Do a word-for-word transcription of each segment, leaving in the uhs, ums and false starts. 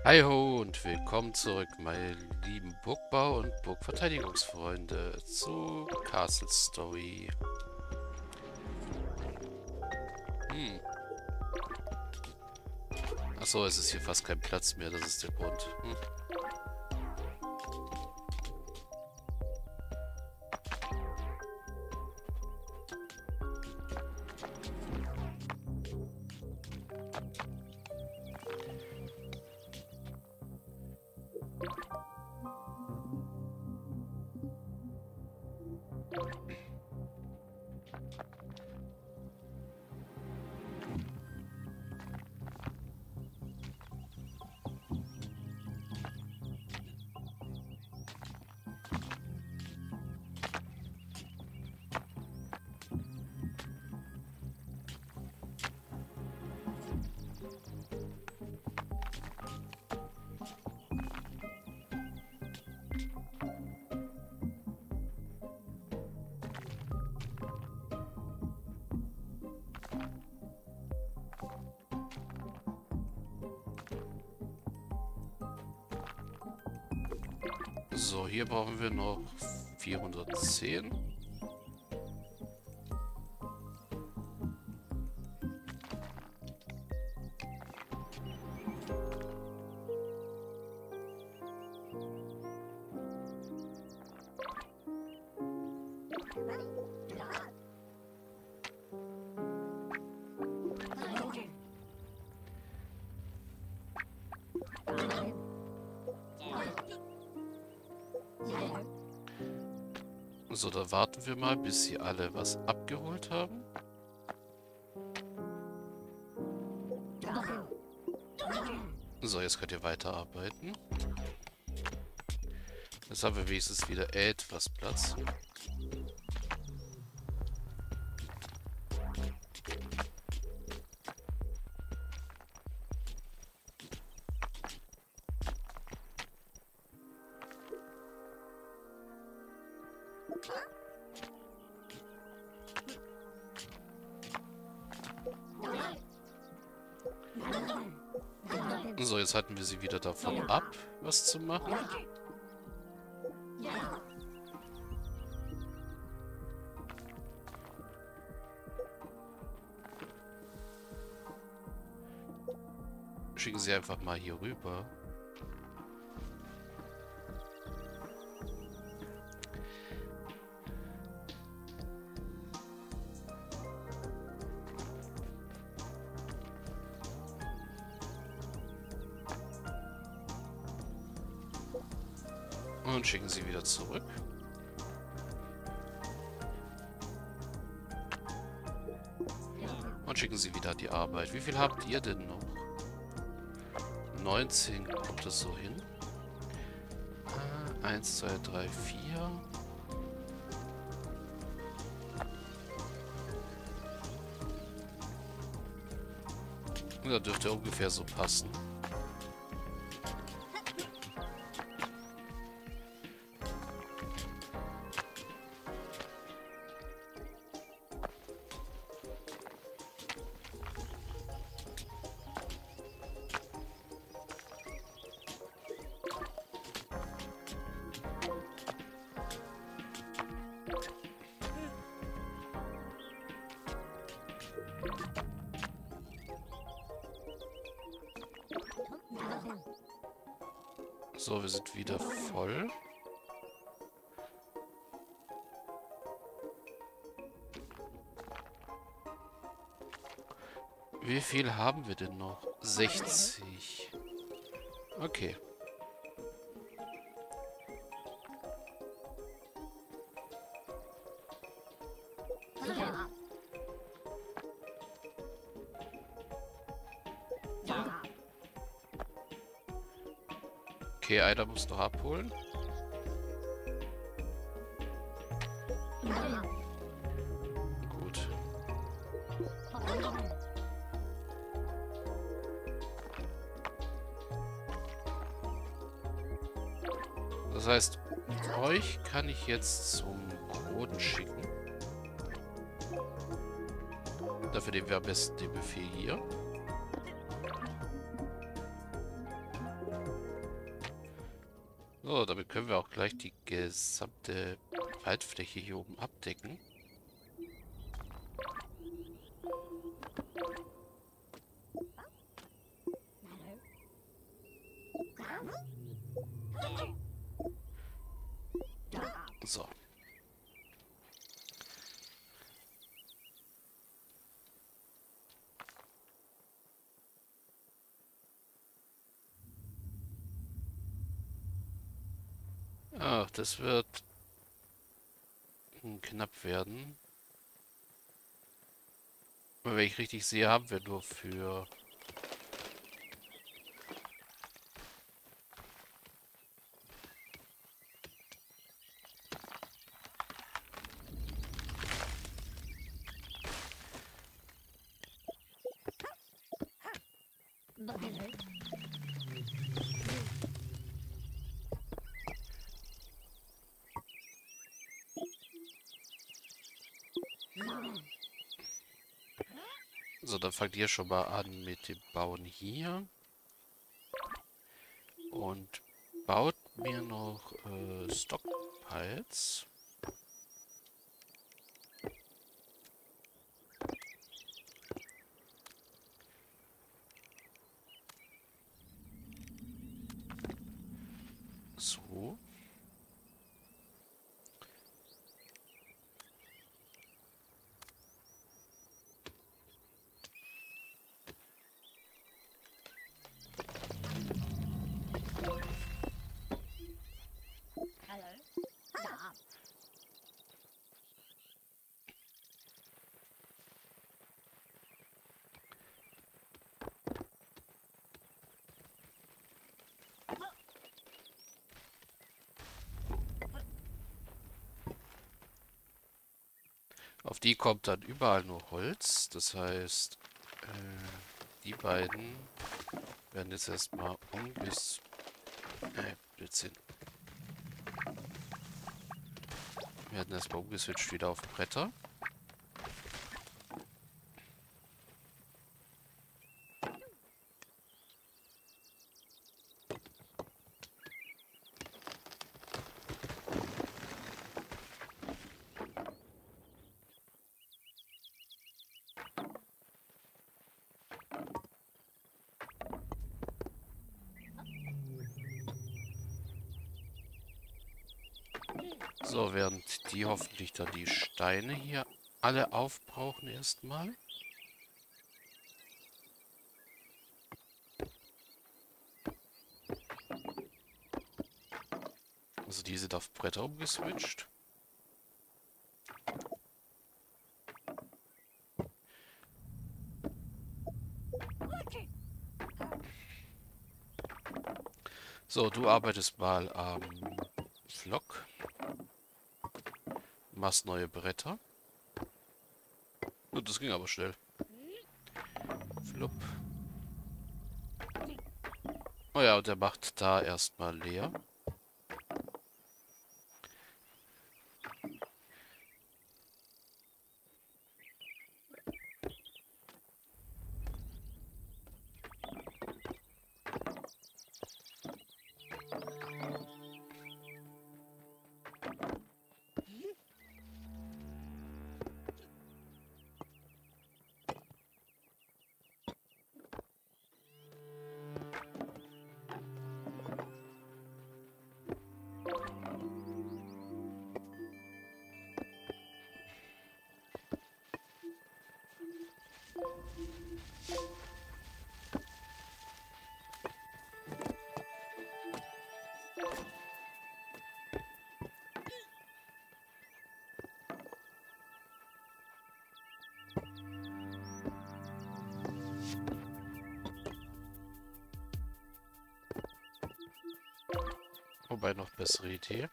Hi ho und willkommen zurück, meine lieben Burgbau- und Burgverteidigungsfreunde, zu Castle Story. Hm. Achso, es ist hier fast kein Platz mehr, das ist der Grund. Hm. So, hier brauchen wir noch vierhundertzehn. So, da warten wir mal, bis sie alle was abgeholt haben. So, jetzt könnt ihr weiterarbeiten. Jetzt haben wir wenigstens wieder etwas Platz. So, jetzt halten wir sie wieder davon ab, was zu machen. Schicken sie einfach mal hier rüber. Und schicken sie wieder zurück. Und schicken sie wieder an die Arbeit. Wie viel habt ihr denn noch? neunzehn, kommt das so hin? Ah, eins, zwei, drei, vier. Da dürfte ungefähr so passen. So, wir sind wieder voll. Wie viel haben wir denn noch? sechzig. Okay. Okay, einer muss noch abholen. Gut. Das heißt, euch kann ich jetzt zum Kronen schicken. Dafür nehmen wir am besten den Befehl hier. So, damit können wir auch gleich die gesamte Waldfläche hier oben abdecken. So. Ach, das wird knapp werden. Aber wenn ich richtig sehe, haben wir nur für... So, dann fangt ihr schon mal an mit dem Bauen hier. Und baut mir noch äh, Stockpiles. So. Auf die kommt dann überall nur Holz. Das heißt, äh, die beiden werden jetzt erstmal umges... Äh, Blödsinn. Wir werden erstmal umgeswitcht wieder auf Bretter. So, während die hoffentlich dann die Steine hier alle aufbrauchen erstmal. Also die sind auf Bretter umgeswitcht. So, du arbeitest mal am Flock. Machst neue Bretter. Oh, das ging aber schnell. Flupp. Oh ja, und der macht da erstmal leer. Wobei noch bessere Idee.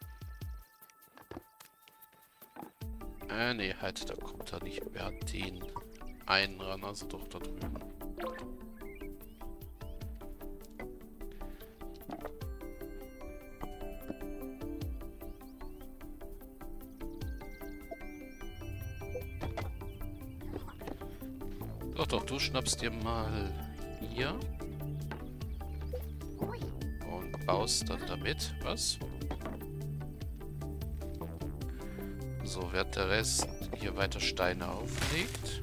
Äh, nee, halt, da kommt er nicht mehr an den einen ran, also doch da drüben. Doch, doch, du schnappst dir mal hier. Und baust dann damit. Was? So, während der Rest hier weiter Steine auflegt.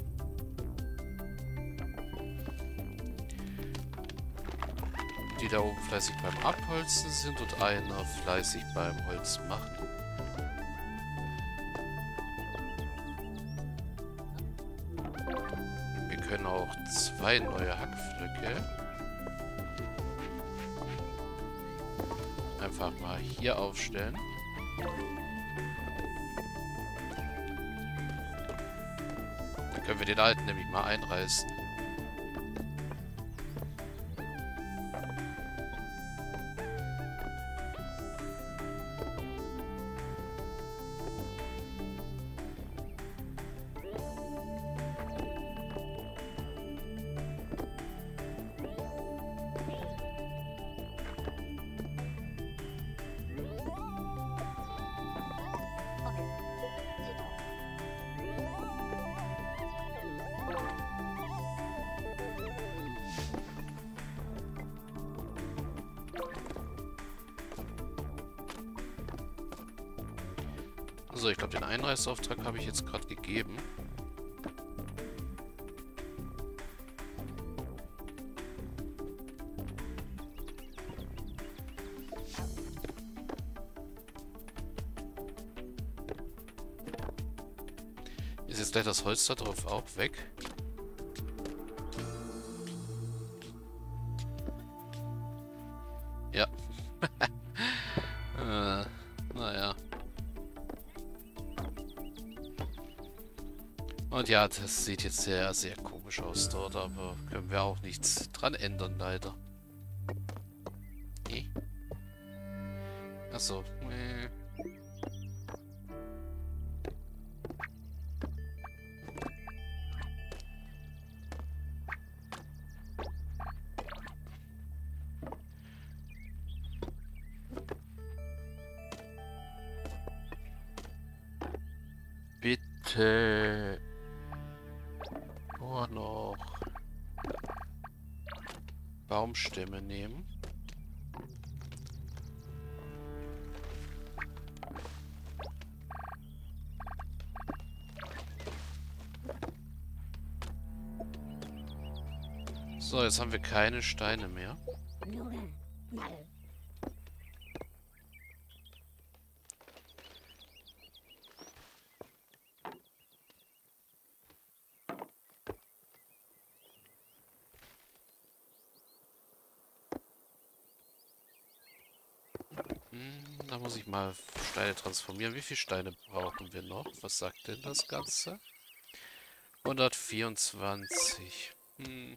Die da oben fleißig beim Abholzen sind und einer fleißig beim Holz machen. Wir können auch zwei neue Hackflöcke einfach mal hier aufstellen. Dann können wir den alten nämlich mal einreißen. So, ich glaube, den Einreißauftrag habe ich jetzt gerade gegeben. Ist jetzt gleich das Holz da drauf auch weg? Ja. äh, naja. Und ja, das sieht jetzt sehr, sehr komisch aus dort, aber können wir auch nichts dran ändern, leider. Nee. Achso. Nee. Bitte. Nur noch Baumstämme nehmen. So, jetzt haben wir keine Steine mehr. Hm, da muss ich mal Steine transformieren. Wie viele Steine brauchen wir noch? Was sagt denn das Ganze? hundertvierundzwanzig. Hm.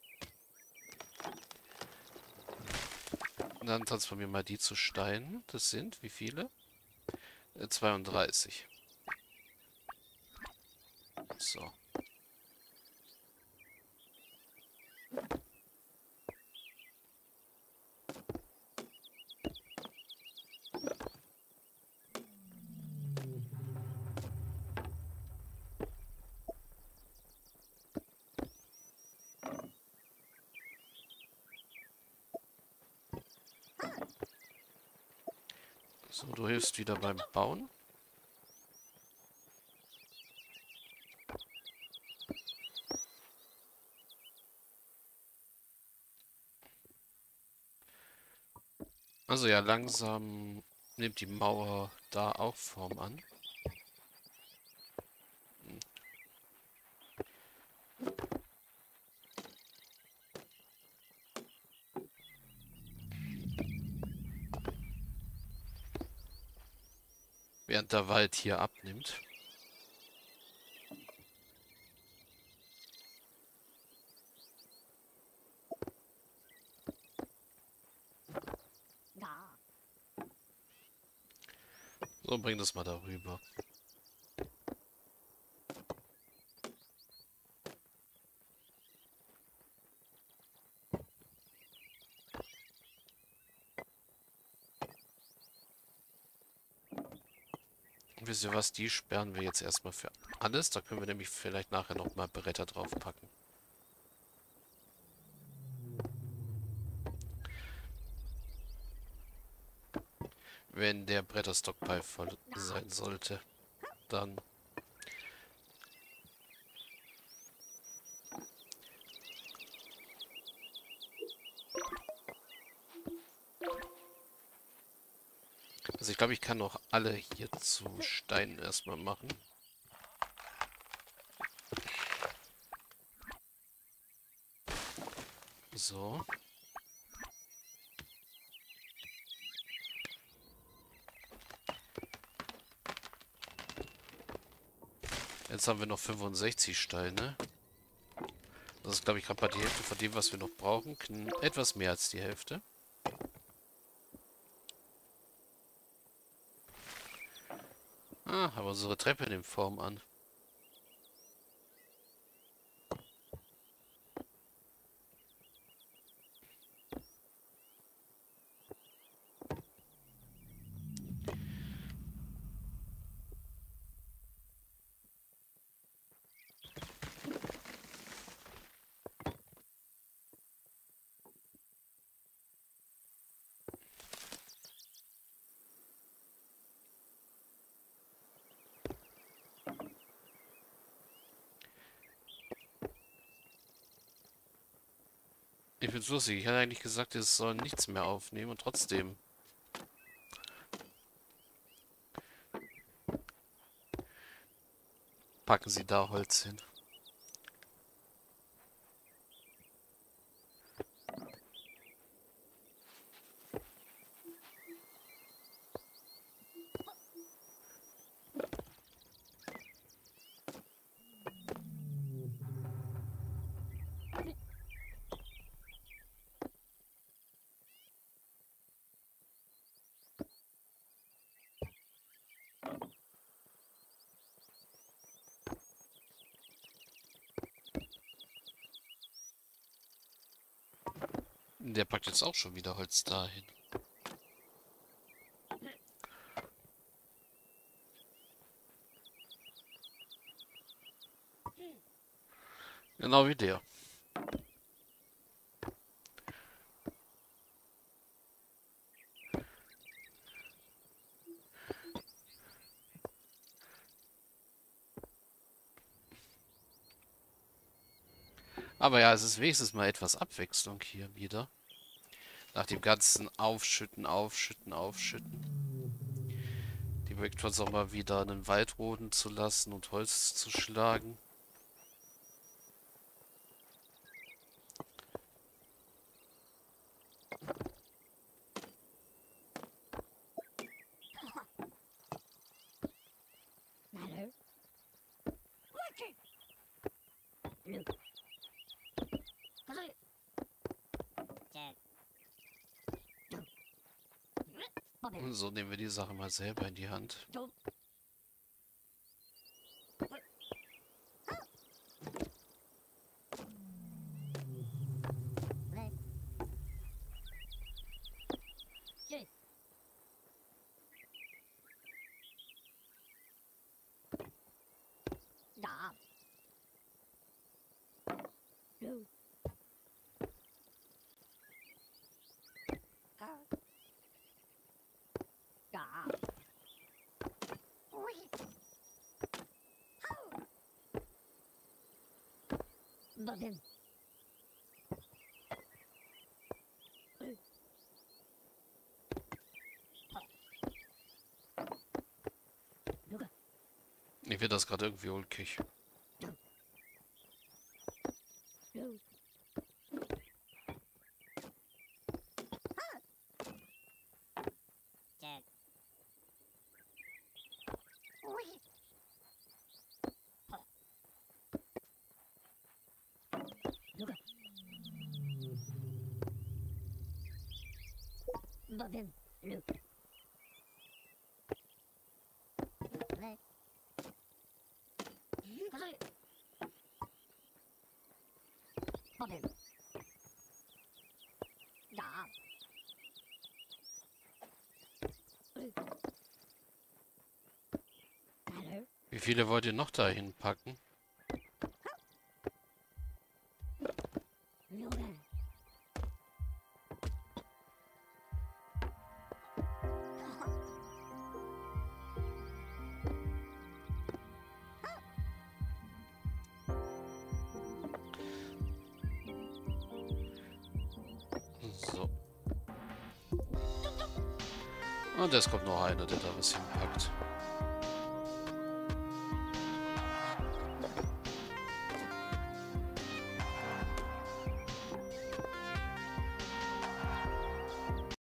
Dann transformieren wir mal die zu Steinen. Das sind wie viele? Äh, zweiunddreißig. So. So, du hilfst wieder beim Bauen. Also ja, langsam nimmt die Mauer da auch Form an. Während der Wald hier abnimmt. So, bring das mal darüber. Wisst ihr was, die sperren wir jetzt erstmal für alles. Da können wir nämlich vielleicht nachher nochmal Bretter draufpacken. Wenn der Bretterstockpile voll sein sollte, dann... Also ich glaube, ich kann auch alle hier zu Steinen erstmal machen. So. Jetzt haben wir noch fünfundsechzig Steine. Das ist, glaube ich, gerade mal die Hälfte von dem, was wir noch brauchen. Kn- Etwas mehr als die Hälfte. Ah, aber unsere Treppe nimmt Form an. Ich find's lustig. Ich hatte eigentlich gesagt, es soll nichts mehr aufnehmen und trotzdem packen sie da Holz hin. Der packt jetzt auch schon wieder Holz dahin. Genau wie der. Aber ja, es ist wenigstens mal etwas Abwechslung hier wieder. Nach dem ganzen Aufschütten, Aufschütten, Aufschütten. Die Vectors auch mal wieder einen Wald roden zu lassen und Holz zu schlagen. Und so nehmen wir die Sache mal selber in die Hand. Ich finde das gerade irgendwie ulkig. Wie viele wollt ihr noch dahin packen? Und es kommt noch einer, der da was hinpackt.